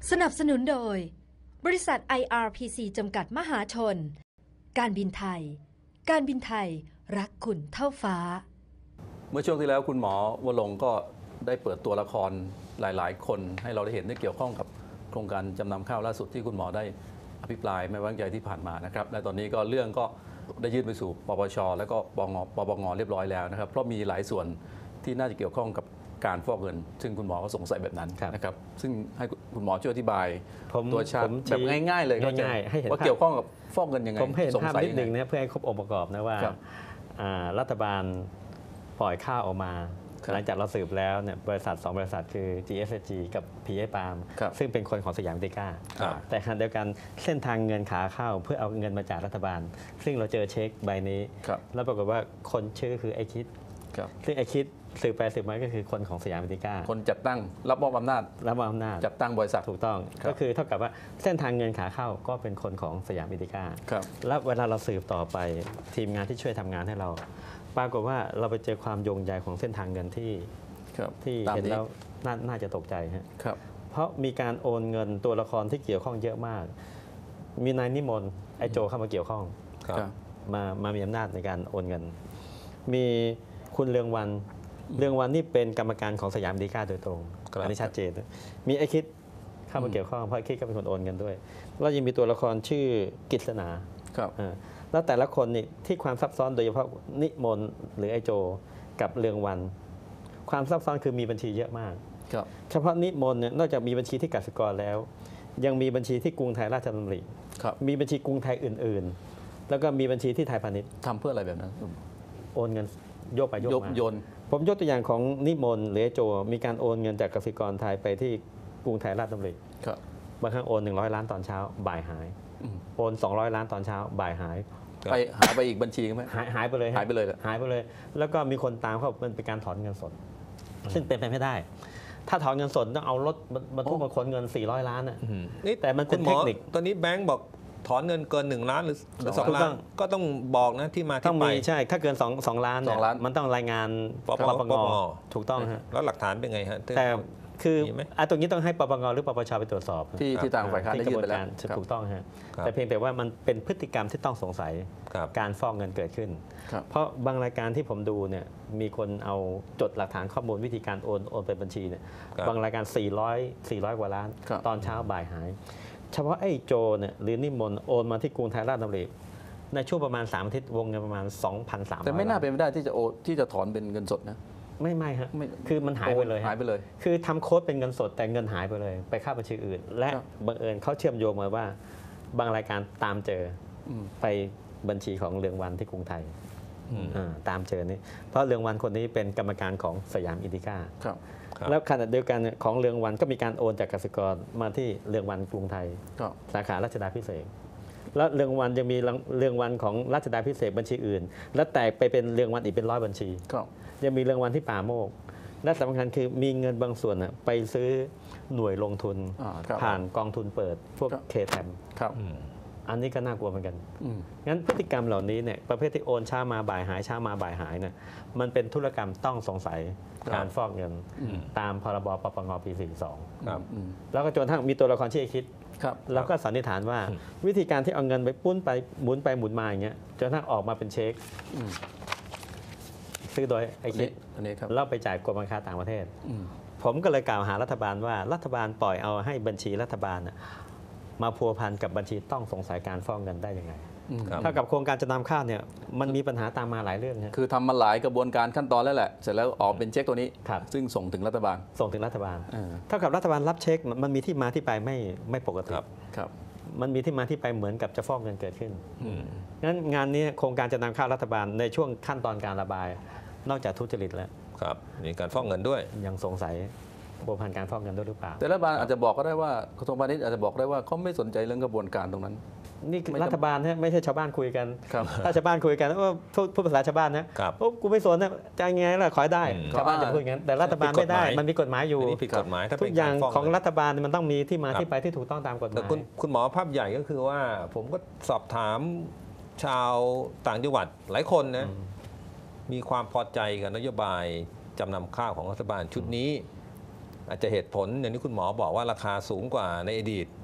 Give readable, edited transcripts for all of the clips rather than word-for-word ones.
สนับสนุนโดยบริษัท IRPC จำกัดมหาชนการบินไทยรักคุณเท่าฟ้าเมื่อช่วงที่แล้วคุณหมอวรงค์ก็ได้เปิดตัวละครหลายๆคนให้เราได้เห็นได้เกี่ยวข้องกับโครงการจำนำข้าวล่าสุดที่คุณหมอได้อภิปรายไม่ไว้วางใจที่ผ่านมานะครับและตอนนี้ก็เรื่องก็ได้ยื่นไปสู่ปปชและก็ปปงเรียบร้อยแล้วนะครับเพราะมีหลายส่วนที่น่าจะเกี่ยวข้องกับการฟอกเงินซึ่งคุณหมอก็สงสัยแบบนั้นนะครับซึ่งให้คุณหมอช่วยอธิบายตัวชาติแบบง่ายๆเลยง่ายๆให้เห็นว่าเกี่ยวข้องกับฟอกเงินยังไงผมให้เห็นภาพนิดนึงนะเพื่อให้ครบองค์ประกอบนะว่ารัฐบาลปล่อยข้าวออกมาหลังจากเราสืบแล้วเนี่ยบริษัท2บริษัทคือ GSG กับ PA Palm ซึ่งเป็นคนของสยามอินดิก้าแต่ขณะเดียวกันเส้นทางเงินขาเข้าเพื่อเอาเงินมาจากรัฐบาลซึ่งเราเจอเช็คใบนี้แล้วปรากฏว่าคนชื่อคือไอคิดซึ่งไอคิดสืบไปสืบมาก็คือคนของสยามอินดิก้าคนจัดตั้งรับมอบอำนาจจัดตั้งบริษัทถูกต้องก็คือเท่ากับว่าเส้นทางเงินขาเข้าก็เป็นคนของสยามอินดิก้าแล้วเวลาเราสืบต่อไปทีมงานที่ช่วยทำงานให้เราปรากฏว่าเราไปเจอความโยงใยของเส้นทางเงินที่เห็นแล้วน่าจะตกใจครับเพราะมีการโอนเงินตัวละครที่เกี่ยวข้องเยอะมากมีนายนิมนต์ไอโจเข้ามาเกี่ยวข้องมามีอำนาจในการโอนเงินมีคุณเรืองวันนี่เป็นกรรมการของสยามอินดิก้าโดยตรงอันนี้ชัดเจนมีไอคิดเข้ามาเกี่ยวข้องเพราะไอคิดก็เป็นคนโอนเงินด้วยแล้วยังมีตัวละครชื่อกฤษณาแล้วแต่ละคนนี่ที่ความซับซ้อนโดยเฉพาะนิมนต์หรือไอโจกับเรืองวันความซับซ้อนคือมีบัญชีเยอะมากเฉพาะนิมนต์เนี่ยนอกจากมีบัญชีที่กสิกรแล้วยังมีบัญชีที่กรุงไทยราชดำริมีบัญชีกรุงไทยอื่นๆแล้วก็มีบัญชีที่ไทยพาณิชย์ทำเพื่ออะไรแบบนั้นโอนเงินโยกไปโยกมาโยนผมยกตัวอย่างของนิมนต์หรือไอโจมีการโอนเงินจากกสิกรไทยไปที่กรุงไทยราชดำริบางครั้งโอน100 ล้านตอนเช้าบ่ายหายโอน200 ล้านตอนเช้าบ่ายหายหายไปอีกบัญชีไหมหายไปเลยแล้วก็มีคนตามเขามันเป็นการถอนเงินสดซึ่งเป็นไปไม่ได้ถ้าถอนเงินสดต้องเอารถบรรทุกมาขนเงิน400 ล้านน่ะนี่แต่มันเป็นเทคนิคตอนนี้แบงก์บอกถอนเงินเกิน1 ล้านหรือ2 ล้านก็ต้องบอกนะที่มาที่ไปใช่ถ้าเกิน2 ล้านมันต้องรายงานปปงถูกต้องฮะแล้วหลักฐานเป็นไงฮะแต่คือตรงนี้ต้องให้ปปงหรือปปชไปตรวจสอบที่ต่างฝ่ายค้านได้ยื่นไปแล้วถูกต้องฮะแต่เพียงแต่ว่ามันเป็นพฤติกรรมที่ต้องสงสัยการฟอกเงินเกิดขึ้นเพราะบางรายการที่ผมดูเนี่ยมีคนเอาจดหลักฐานข้อมูลวิธีการโอนไปบัญชีเนี่ยบางรายการ400 กว่าล้านตอนเช้าบ่ายหายเฉพาะไอ้โจเนี่ยหรือนิมนต์โอนมาที่กรุงไทยราชดำริในช่วงประมาณ3 อาทิตย์วงเงินประมาณ 2,300 แต่ไม่น่าเป็นไปได้ที่จะถอนเป็นเงินสดนะไม่ฮะคือมันหายไปเลยคือทำโค้ดเป็นเงินสดแต่เงินหายไปเลยไปเข้าบัญชีอื่นและบังเอิญเขาเชื่อมโยงมาว่าบางรายการตามเจอไปบัญชีของเรืองวันที่กรุงไทยตามเจอนี่เพราะเรืองวันคนนี้เป็นกรรมการของสยามอินดิก้าแล้วขณะเดียวกันของเรืองวันก็มีการโอนจากกสิกรมาที่เรืองวันกรุงไทยสาขารัชดาภิเษกแล้วเรืองวันยังมีเรืองวันของรัชดาภิเษกบัญชีอื่นแล้วแตกไปเป็นเรืองวันอีกเป็น100 บัญชียังมีเรืองวันที่ป่าโมกและสำคัญคือมีเงินบางส่วนไปซื้อหน่วยลงทุนผ่านกองทุนเปิดพวกเคแทมอันนี้ก็น่ากลัวเหมือนกันงั้นพฤติกรรมเหล่านี้เนี่ยประเภทที่โอนช้ามาบ่ายหายช้ามาบ่ายหายเนี่ยมันเป็นธุรกรรมต้องสงสัยการฟอกเงินตามพรบปปงปี42แล้วก็จนทั้งมีตัวละครที่คิดแล้วก็สันนิษฐานว่าวิธีการที่เอาเงินไปปุ้นไปหมุนมาอย่างเงี้ยจนทั้งออกมาเป็นเช็คซื้อโดยไอ้คิดแล้วไปจ่ายกรมการค้าต่างประเทศผมก็เลยกล่าวหารัฐบาลว่ารัฐบาลปล่อยเอาให้บัญชีรัฐบาลมาพัวพันกับบัญชีต้องสงสัยการฟอกเงินได้ยังไงเท่ากับโครงการจะนำข้าวเนี่ยมันมีปัญหาตามมาหลายเรื่องคือทำมาหลายกระบวนการขั้นตอนแล้วแหละเสร็จแล้วออกเป็นเช็คตัวนี้ซึ่งส่งถึงรัฐบาลเท่ากับรัฐบาลรับเช็คมันมีที่มาที่ไปไม่ปกติมันมีที่มาที่ไปเหมือนกับจะฟอกเงินเกิดขึ้นงั้นงานนี้โครงการจะนำข้าวรัฐบาลในช่วงขั้นตอนการระบายนอกจากทุจริตแล้วมีการฟอกเงินด้วยยังสงสัยพัวพันการฟอกเงินด้วยหรือเปล่าแต่รัฐบาลอาจจะบอกก็ได้ว่ากระทรวงพาณิชย์อาจจะบอกได้ว่าเขาไม่สนใจเรื่องกระบวนการตรงนั้นนี่รัฐบาลไม่ใช่ชาวบ้านคุยกันถ้าชาวบ้านคุยกันว่าพูดภาษาชาวบ้านนะกูไม่สนนะจะยังไงล่ะขอได้ชาวบ้านจะพูดอย่างนั้นแต่รัฐบาลไม่ได้มันมีกฎหมายอยู่ทุกอย่างของรัฐบาลมันต้องมีที่มาที่ไปที่ถูกต้องตามกฎหมายคุณหมอภาพใหญ่ก็คือว่าผมก็สอบถามชาวต่างจังหวัดหลายคนนะมีความพอใจกับนโยบายจำนำข้าวของรัฐบาลชุดนี้อาจจะเหตุผลอย่างที่คุณหมอบอกว่าราคาสูงกว่าในอดีต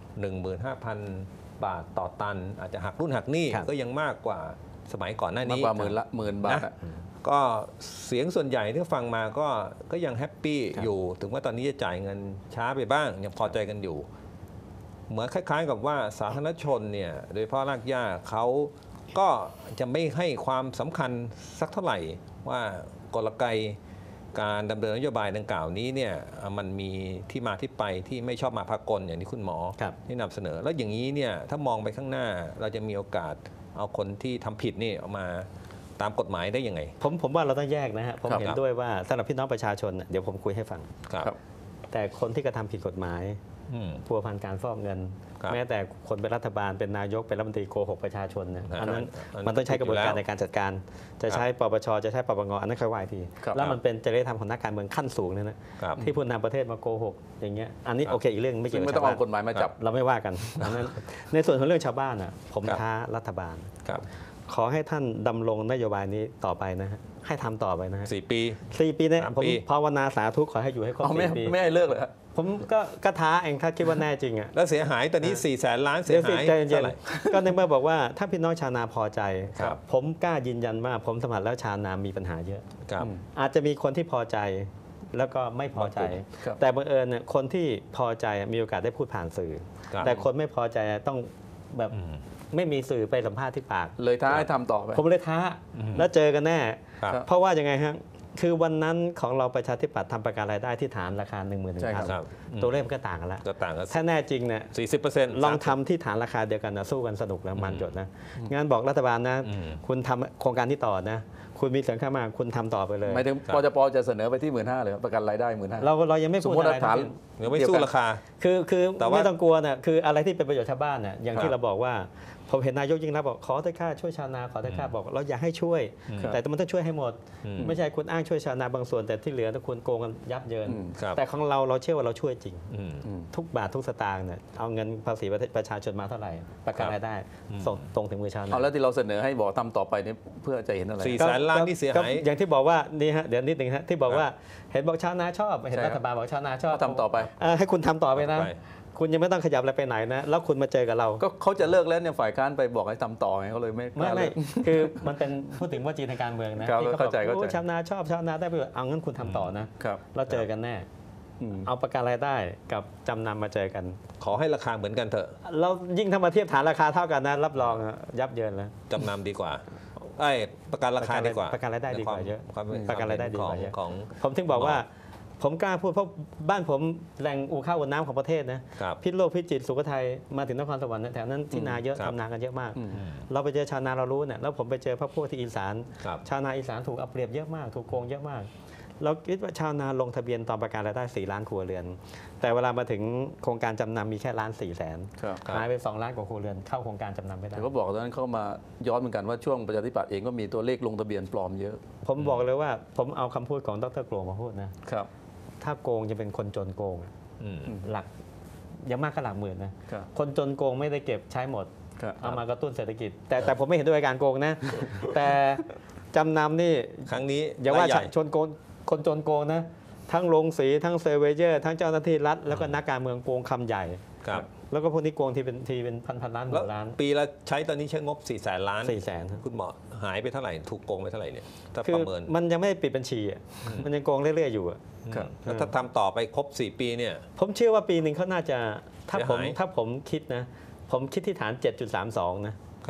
15,000 บาทต่อตัน อาจจะหักรุ่นหักหนี้ก็ยังมากกว่าสมัยก่อนหน้านี้มากกว่าหมื่นบาทก็เสียงส่วนใหญ่ที่ฟังมาก็ยังแฮปปี้อยู่ถึงว่าตอนนี้จะจ่ายเงินช้าไปบ้างยังพอใจกันอยู่เหมือนคล้ายๆกับว่าสาธารณชนเนี่ยโดยเฉพาะรากหญ้าเขาก็จะไม่ให้ความสำคัญสักเท่าไหร่ว่ากลไกการดำเนินนโยบายดังกล่าวนี้เนี่ยมันมีที่มาที่ไปที่ไม่ชอบมาพากลอย่างที่คุณหมอที่นำเสนอแล้วอย่างนี้เนี่ยถ้ามองไปข้างหน้าเราจะมีโอกาสเอาคนที่ทำผิดนี่ออกมาตามกฎหมายได้ยังไงผมว่าเราต้องแยกนะฮะผมเห็นด้วยว่าสำหรับพี่น้องประชาชนเดี๋ยวผมคุยให้ฟังแต่คนที่กระทำผิดกฎหมายพัวพันการฟอกเงินแม้แต่คนเป็นรัฐบาลเป็นนายกเป็นรัฐมนตรีโกหกประชาชนเนี่ยอันนั้นมันต้องใช้กระบวนการในการจัดการจะใช้ปปชจะใช้ปปงอันนั้นค่อยว่าทีแล้วมันเป็นจริยธรรมของนักการเมืองขั้นสูงเนี่ยนะที่ผู้นำประเทศมาโกหกอย่างเงี้ยอันนี้โอเคอีกเรื่องไม่เกี่ยวกับไม่ต้องเอากฎหมายมาจับเราไม่ว่ากันอันนั้นในส่วนของเรื่องชาวบ้านอ่ะผมท้ารัฐบาลขอให้ท่านดำรงนโยบายนี้ต่อไปนะฮะให้ทำต่อไปนะฮะ 4 ปีเนี่ยผมภาวนาสาธุขอให้อยู่ให้ครบ4 ปีไม่ให้เลิกเลยผมก็ท้าเองถ้าคิดว่าแน่จริงอ่ะแล้วเสียหายตอนนี้400,000 ล้านเสียหายเท่าไหร่ก็ในเมื่อบอกว่าถ้าพี่น้องชาวนาพอใจผมกล้ายืนยันว่าผมสัมผัสแล้วชาวนามีปัญหาเยอะอาจจะมีคนที่พอใจแล้วก็ไม่พอใจแต่บังเอิญเนี่ยคนที่พอใจมีโอกาสได้พูดผ่านสื่อแต่คนไม่พอใจต้องแบบไม่มีสื่อไปสัมภาษณ์ที่ปากเลยท้าให้ทำต่อไปผมเลยท้าแล้วเจอกันแน่เพราะว่ายังไงฮะคือวันนั้นของเราประชาธิปัตย์ทำประกันรายได้ที่ฐานราคา 11,000 ตัวเลขมันก็ต่างกันแล้วถ้าแน่จริงเนี่ย 40% ลองทำที่ฐานราคาเดียวกันนะสู้กันสนุกนะมันจดนะงานบอกรัฐบาลนะคุณทำโครงการที่ต่อนะคุณมีเสียงข้างมากคุณทำต่อไปเลยหมายถึงปจปจะเสนอไปที่ 15,000 เลยประกันรายได้ 15,000 เรายังไม่พูดอะไรฐานยังไม่สู้ราคาคือไม่ต้องกลัวนะคืออะไรที่เป็นประโยชน์ชาวบ้านเนี่ยอย่างที่เราบอกว่าผมเห็นนายกยิ่งรักบอกขอเถอะค่าช่วยชาวนาขอเถอะค่าบอกเราอยากให้ช่วยแต่มันต้องช่วยให้หมดไม่ใช่คุณอ้างช่วยชาวนาบางส่วนแต่ที่เหลือถ้าคุณโกงกันยับเยินแต่ของเราเชื่อว่าเราช่วยจริงทุกบาททุกสตางค์เนี่ยเอาเงินภาษีประชาชนมาเท่าไหร่ประกันรายได้ส่งตรงถึงมือชาวนาแล้วที่เราเสนอให้บอกทำต่อไปเนี่ยเพื่อจะเห็นอะไร 400,000 ล้านที่เสียหายอย่างที่บอกว่านี่ฮะเดี๋ยวนิดนึงฮะที่บอกว่าเห็นบอกชาวนาชอบเห็นรัฐบาลบอกชาวนาชอบทำต่อไปให้คุณทำต่อไปนะคุณยังไม่ต้องขยับอะไรไปไหนนะแล้วคุณมาเจอกับเราก็เขาจะเลิกแล้วเนี่ยฝ่ายค้านไปบอกให้ทำต่อไงเขาเลยไม่คือมันเป็นพูดถึงว่าจีนทางการเมืองนะที่เขาบอกชาวนาชอบชาวนาได้ประโยชน์เอางั้นคุณทำต่อนะเราเจอกันแน่เอาประกันรายได้กับจำนำมาเจอกันขอให้ราคาเหมือนกันเถอะเรายิ่งถ้ามาเทียบฐานราคาเท่ากันนะรับรองยับเยินแล้วจำนำดีกว่าประกันราคาดีกว่าประกันรายได้ดีกว่าเยอะประกันรายได้ดีกว่าเยอะผมถึงบอกว่าผมกล้าพูดเพราะบ้านผมแหล่งอู่ข้าวอู่น้ำของประเทศนะพิษโลกพิจิตรสุโขทัยมาถึงนครสวรรค์แถวนั้นที่นาเยอะทำนากันเยอะมากเราไปเจอชาวนาเรารู้เนี่ยแล้วผมไปเจอพวกที่อีสานชาวนาอีสานถูกเอาเปรียบเยอะมากถูกโกงเยอะมากเราคิดว่าชาวนาลงทะเบียนตอนประกันรายได้4 ล้านครัวเรือนแต่เวลามาถึงโครงการจำนำมีแค่1,400,000หายไป2 ล้านกว่าครัวเรือนเข้าโครงการจำนำไม่ได้แต่ก็บอกตอนนั้นเข้ามาย้อนเหมือนกันว่าช่วงประชาธิปัตย์เองก็มีตัวเลขลงทะเบียนปลอมเยอะผมบอกเลยว่าผมเอาคำพูดของดร.โกลมาพูดนะครับถ้าโกงจะเป็นคนจนโกงหลักยังมากก็หลักหมื่นนะคนจนโกงไม่ได้เก็บใช้หมดเอามากระตุ้นเศรษฐกิจแต่ผมไม่เห็นด้วยการโกงนะแต่จำนำนี่ครั้งนี้อย่าว่าชนโกงคนจนโกงนะทั้งโรงสีทั้งเซอร์เวเยอร์ทั้งเจ้าหน้าที่รัฐแล้วก็นักการเมืองโกงคำใหญ่แล้วก็พวกนี้โกงที่เป็นพันล้านหมื่นล้านปีละใช้ตอนนี้ใช้งบ400,000 ล้าน 400,000 คุณหมอหายไปเท่าไหร่ถูกโกงไปเท่าไหร่เนี่ยถ้าประเมินมันยังไม่ปิดบัญชีมันยังโกงเรื่อยๆอยู่แล้วถ้าทำต่อไปครบ4 ปีเนี่ยผมเชื่อว่าปีหนึ่งเขาน่าจะถ้าผมคิดนะผมคิดที่ฐาน 7.32 นะ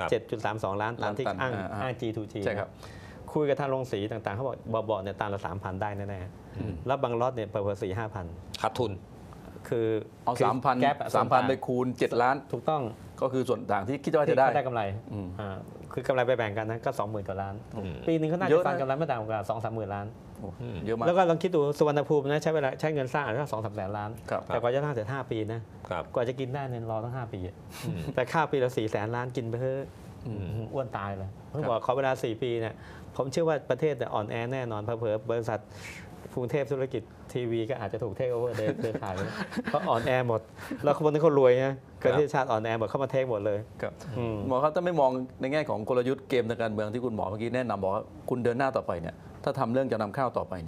7.32 ล้านตามที่อ้าง G2G ใช่ครับคุยกับทางโรงสีต่างๆเขาบอกบ่อเนี่ยตันละ 3,000 ได้แน่ๆแล้วบางล็อตเนี่ยเปิด 4-5,000 ขาดทุนคือเอา 3,000 ไปคูณ7 ล้านถูกต้องก็คือส่วนต่างที่คิดว่าจะได้กำไรคือกำไรไปแบ่งกันนะก็ 20,000 กว่าล้านปีนึงเขาน่าจะฟันกำไรไม่ต่ำกว่า 2-30,000 ล้านเยอะมากแล้วก็ลองคิดดูสุวรรณภูมินะใช้เงินสร้างอาจจะ 2-3 แสนล้านแต่กว่าจะสร้างเสร็จ5 ปีนะกว่าจะกินได้เนี่ยรอตั้ง5 ปีแต่ค่าปีละ400,000 ล้านกินไปเพื่ออ้วนตายเลยเพิ่งบอกขอเวลา4 ปีเนี่ยผมเชื่อว่าประเทศอ่อนแอแน่นอนเผลอๆบริษัทกรุงเทพธุรกิจทีวีก็อาจจะถูกเทคโอเวอร์เครือข่ายเพราะอ่อนแอหมดแล้วคนที่เขารวยนะประเทศชาติอ่อนแอหมดเข้ามาเทคหมดเลยหมอครับถ้าไม่มองในแง่ของกลยุทธ์เกมทางการเมืองที่คุณหมอเมื่อกี้แนะนำบอกว่าคุณเดินหน้าต่อไปเนี่ยถ้าทำเรื่องจะนำข้าวต่อไปเนี่ย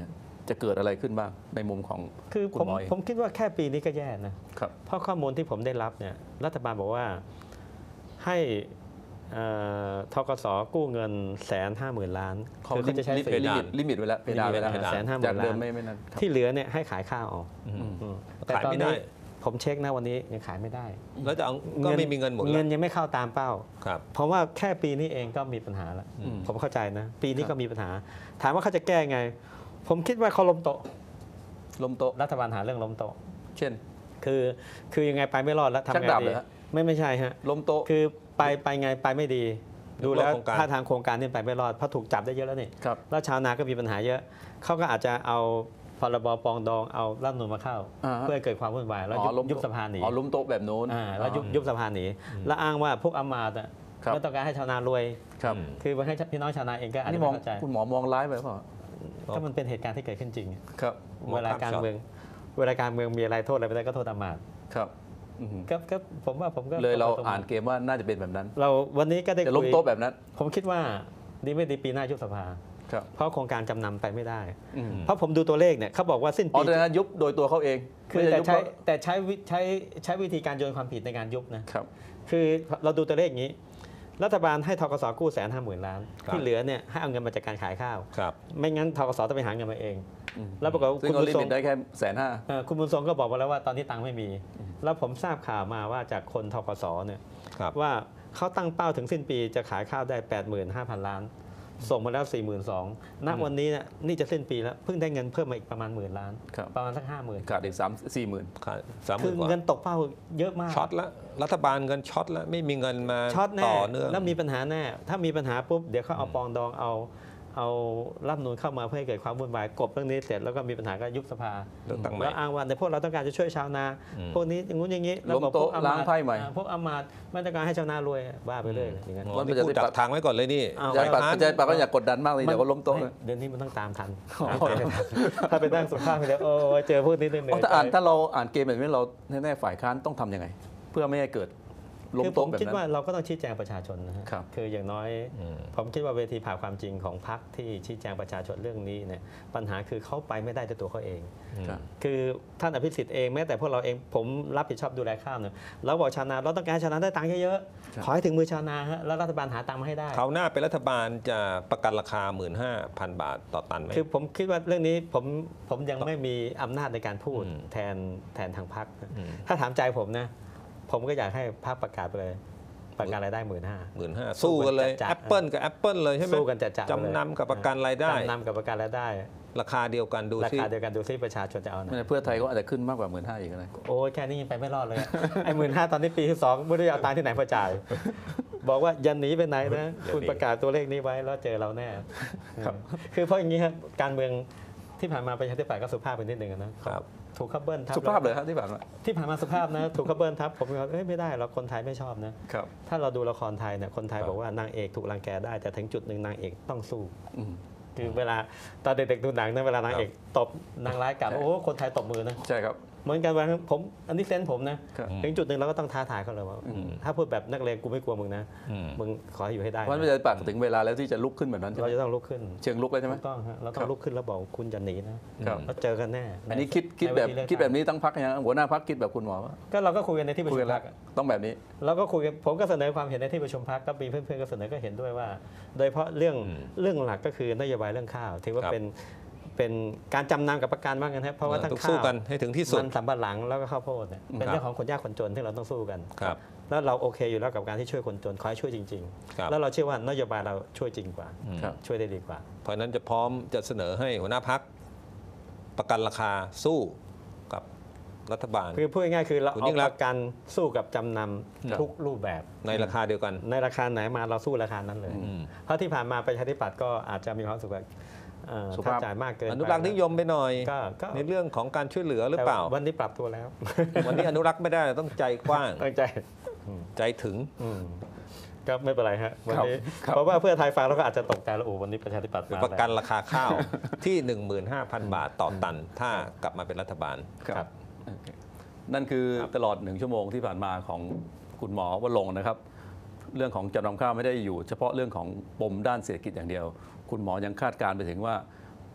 จะเกิดอะไรขึ้นบ้างในมุมของคือคุณผมหมอเองผมคิดว่าแค่ปีนี้ก็แย่นะครับ เพราะข้อมูลที่ผมได้รับเนี่ยรัฐบาลบอกว่าให้ธกสกู้เงิน150,000 ล้านคือที่จะใช้ลิมิตไว้แล้วเพดานไว้แล้ว 150,000 จากเดิมล้านไม่นั่นครับที่เหลือเนี่ยให้ขายข้าวเอาแต่ขายตอนไม่ได้นี้ผมเช็คนะวันนี้ยังขายไม่ได้แล้วจะเอาก็ไม่มีเงินหมดเงิแล้วนยังไม่เข้าตามเป้าครับเพราะว่าแค่ปีนี้เองก็มีปัญหาแล้วอืมผมเข้าใจนะ ปีนี้ครับก็มีปัญหา ถามว่าเขาจะแก้ไง ผมคิดว่าเขาล้มโต๊ะล้มโต๊ะรัฐบาลหาเรื่องล้มโต๊ะเช่นคือยังไงไปไม่รอดแล้วทำชักไงดาบดีเหรอฮะไม่ใช่ฮะล้มโต๊ะคือไปไงไปไม่ดี ดูแล้วโครงการถ้าทางโครงการนี่ไปไม่รอดเพราะถูกจับได้เยอะแล้วนี่ครับแล้วชาวนาก็มีปัญหาเยอะเขาก็อาจจะเอาพรบปรองดองเอารัฐธรรมนูญมาเข้าอ่าฮะเพื่อให้เกิดความวุ่นวายแล้วอ๋อล้มยุบสภาหนีอ๋อล้มโต๊ะแบบโน้นแล้วยุบสภาหนี แล้วอ้างว่าพวกอำมาตย์อะครับไม่ต้องการให้ชาวนารวยครับคือให้พี่น้องชาวนาเองก็อาจนี่จะมไม่องเข้าใจคุณหมอมองร้ายไปเปล่าก็มันเป็นเหตุการณ์ที่เกิดขึ้นจริงครับเวลาการเมืองมีอะไรโทษอะไรไม่ได้ก็โทษอำมาตย์ครับอืมก็ผมว่าผมก็เลยเราอ่านเกมว่าน่าจะเป็นแบบนั้นเราวันนี้ก็ได้จะคุล้มยโต๊ะแบบนั้นผมคิดว่าดีไม่ดีปีหน้ายุบสภาครับเพราะโครงการจำนำไปไม่ได้อืมเพราะผมดูตัวเลขเนี่ยเขาบอกว่าสิ้นอ๋อปีแต่นั้นยุบโดยตัวเขาเองคือไม่แต่ได้ยุบใช้วิธีการโยนความผิดในการยุบนะครับคือเราดูตัวเลขอย่างนี้ รัฐบาลให้ธกสกู้150,000 ล้านครับที่เหลือเนี่ยให้เอาเงินมาจากการขายข้าวครับไม่งั้นธกสต้องไปหาเงินมาเองอืมแล้วปรากฏว่าซึ่งคุณเขาบุญลิทรมิงตได้แค่150,000 คุณบุญทรงก็บอกมาแล้วว่าตอนนี้ตังค์ไม่มี แล้วผมทราบข่าวมาว่าจากคนธกสเนี่ยครับว่าเขาตั้งเป้าถึงสิ้นปีจะขายข้าวได้ 85,000 ล้าน ส่งมาแล้ว 42,000ณวันนี้เนี่ยนี่จะสิ้นปีแล้วเพิ่งได้เงินเพิ่มมาอีกประมาณ10,000 ล้านครับประมาณสัก 50,000 ขาดอีก3-4 หมื่นคือ 30,000 กว่าเงินตกเป้าเยอะมากช็อตแล้วรัฐบาลเงินช็อตแล้วไม่มีเงินมาช็อตแน่ต่อเนื่องแล้วมีปัญหาแน่ ถ้ามีปัญหาปุ๊บเดี๋ยวเขาเอาปรองดองเอารัฐธรรมนูญเข้ามาเพื่อให้เกิดความวุ่นวายกบเรื่องนี้เสร็จแล้วก็มีปัญหาก็ยุบสภาเลือกตั้งใหม่แล้วอ้างว่าแต่พวกเราต้องการจะช่วยชาวนา พวกนี้อย่างงู้นอย่างนี้แล้วบอกล้มโต๊ะพวกอำล้างไพ่ใหม่พวกอำมาตย์ไม่ต้องการให้ชาวนา รวยบ้าไปเลยอย่างนั้นอ๋อนี่พูดดักทางไว้ก่อนเลยนี่เอาใจปัดใจปัดก็อย่ากกดดันมากเลยเดี๋ยวก็ล้มโต๊ะไม่เดี๋ยวนี้มันต้องตามทันถ้าไปนั่งสุภาพไปแล้วโอ้ยเจอพวกนี้เหนื่อยถ้าเราอ่านเกมแบบนี้เราแน่ๆฝ่ายค้านต้องทำยังไง เพื่อไม่ให้เกิดล้มคือผโต๊ะมแบบคิดนั้ว่าน เราก็ต้องชี้แจงประชาชนนะฮะครับคืออย่างน้อย ผมคิดว่าเวทีผ่าความจริงของพรรคที่ชี้แจงประชาชนเรื่องนี้เนี่ยปัญหาคือเขาไปไม่ได้ด้วยตัวเขาเองครับคือท่านอภิสิทธิ์เองแม้แต่พวกเราเองผมรับผิดชอบดูแลข้าวเนี่ยเราบอกชาวนาเราต้องการให้ชาวนาได้ตังค์เยอะครับๆขอให้ถึงมือชาวนาฮะแล้วรัฐบาลหาตังค์มาให้ได้คราวหน้าเป็นรัฐบาลจะประกันราคา 15,000 บาทต่อตันไหมคือผมคิดว่าเรื่องนี้ผมยังไม่มีอำนาจในการพูดอืมแทนทางพรรค 15,000 ถ้าถามใจผมนะผมก็อยากให้พรรคประกาศไปเลยประกันรายได้ 15,000 สู้กันเลยจัดๆ Apple กับ Apple เลยใช่ไหมสู้กันจัดๆจำนำกับประกันรายได้จำนำกับประกันรายได้ราคาเดียวกันดูราซิคาเดียวกันดูซิประชาชนจะเอาไหนเพื่อไทยก็อาจจะขึ้นมากกว่า15,000อีกนะโอ้ยแค่นี้ยังไปไม่รอดเลยอะ ไอ้15,000ตอนนี้ปีที่2ไม่รู้จะเอาตังค์ที่ไหนมาจ่าย บอกว่าอย่าหนีไปไหนนะคุณประกาศตัวเลขนี้ไว้แล้วเจอเราแน่ครับคือเพราะอย่างนี้ครับการเมืองที่ผ่านมาประชาธิปัตย์ก็สุภาพไปนิดหนึ่งนะครับ ถูกคับเบิ้ลทับสุภาพเลยครับที่ผ่านมาที่ผ่านมาสุภาพนะถูกคับเบิ้ลทับผมก็ไม่ได้เราคนไทยไม่ชอบนะครับถ้าเราดูละครไทยเนี่ยคนไทยครับบอกว่านางเอกถูกรังแกได้แต่ถึงจุดหนึ่งนางเอกต้องสู้อืมคือเวลาตอนเด็กๆดูหนังนะเวลานางเอกตบนางร้ายกลับใช่โอ้คนไทยตบมือนะใช่ครับเหมือนกันวันนั้นผมอันนี้เซนส์ผมนะครับ ถึงจุดหนึ่งเราก็ต้องท้าทายเขาเลยว่าถ้าพูดแบบนักเลงกูไม่กลัวมึงนะ มึงขอให้อยู่ให้ได้เพราะฉะนั้นประชาธิปัตย์ถึงเวลาแล้วที่จะลุกขึ้นแบบนั้นใช่ไหเรามจะต้องลุกขึ้นเชิงลุกเลยใช่ไหมถูกต้องฮะเราต้อครังบลุกขึ้นแล้วบอกคุณอย่าหนีนะครับ แล้วเจอกันแน่อันนี้คิดในแบบเวทีเลือกคิดแบบนี้ตั้งพักยังหัวหน้าพักคิดแบบคุณหมอว่าก็เราก็คุยกันในที่ประคุยชุกัมนพแล้รวรคต้องแบบนี้เราก็คุยกันผมก็เสนอความเห็นในที่ประชุมพรรคก็มีเพื่อนๆก็เสนอก็เห็นด้วยว่า โดยเฉพาะเรื่องหลักก็คือนโยบายเรื่องข้าวถือว่าครับเป็นการจำนำกับประกันบ้างกันครับเพราะว่าทั้งต้องข้าสู้วกันให้ถึงที่สุดมันสำปะหลังแล้วก็ข้าวโพดเนี่ยเป็นครับเรื่องของคนยากคนจนที่เราต้องสู้กันครับแล้วเราโอเคอยู่แล้วกับการที่ช่วยคนจนขอให้ช่วยจริงครับๆ แล้วเราเชื่อว่านโยบายเราช่วยจริงกว่าครับช่วยได้ดีกว่าเพราะฉะนั้นจะพร้อมจะเสนอให้หัวหน้าพักประกันราคาสู้กับรัฐบาลคือพูดง่ายๆคือเราคุณเอายิ่งรัปกษณ์ระกันสู้กับจำนครับำทุกรูปแบบในราคาเดียวกันในราคาไหนมาเราสู้ราคานั้นเลย เพราะที่ผ่านมาประชาธิปัตย์ก็อาจจะมีความรู้สึกว่าสุถ้าภาพจ่ายมากเกินอนุรักษ์นิยมไปหน่อยก็ในเรื่องของการช่วยเหลือหรือเปล่าแต่วันนี้ปรับตัวแล้ววันนี้อนุรักษ์ไม่ได้ต้องใจกว้างตั้งใจใจถึงก็ไม่เป็นไรฮะวันนี้ครับเพราะว่าเพื่อไทยฟังแล้วก็อาจจะตกใจแล้วโอ้วันนี้ประชาธิปัตย์มาประกันแล้วราคาข้าวที่ 15,000 บาทต่อตัน ถ้ากลับมาเป็นรัฐบาลครับโอเคนั่นคือตลอด1 ชั่วโมงที่ผ่านมาของคุณหมอวรงค์นะครับ เรื่องของจำนำข้าวไม่ได้อยู่ เฉพาะเรื่องของปมด้านเศรษฐกิจอย่างเดียว คุณหมอยังคาดการณ์ไปถึงว่า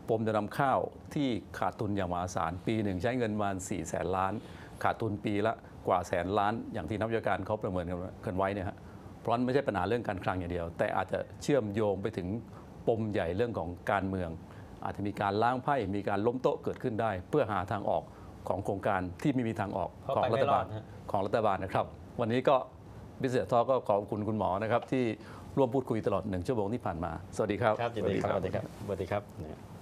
ปมจำนำข้าวที่ขาดทุนอย่างมหาศาลปีหนึ่งใช้เงินประมาณ400,000 ล้านขาดทุนปีละกว่าแสนล้านอย่างที่นักวิชาการเขาประเมินกันไว้เนี่ยฮะเพราะนั้นไม่ใช่ปัญหาเรื่องการคลังอย่างเดียวแต่อาจจะเชื่อมโยงไปถึงปมใหญ่เรื่องของการเมือง อาจจะมีการล้างไพ่มีการล้มโต๊ะเกิดขึ้นได้ เพื่อหาทางออกของโครงการที่ไม่มีทางออกของรัฐบาลนะครับวันนี้ก็Business Talkก็ขอบคุณคุณหมอนะครับที่ร่วมพูดคุยตลอด1 ชั่วโมงที่ผ่านมาสวัสดีครับครับสวัสดีครับ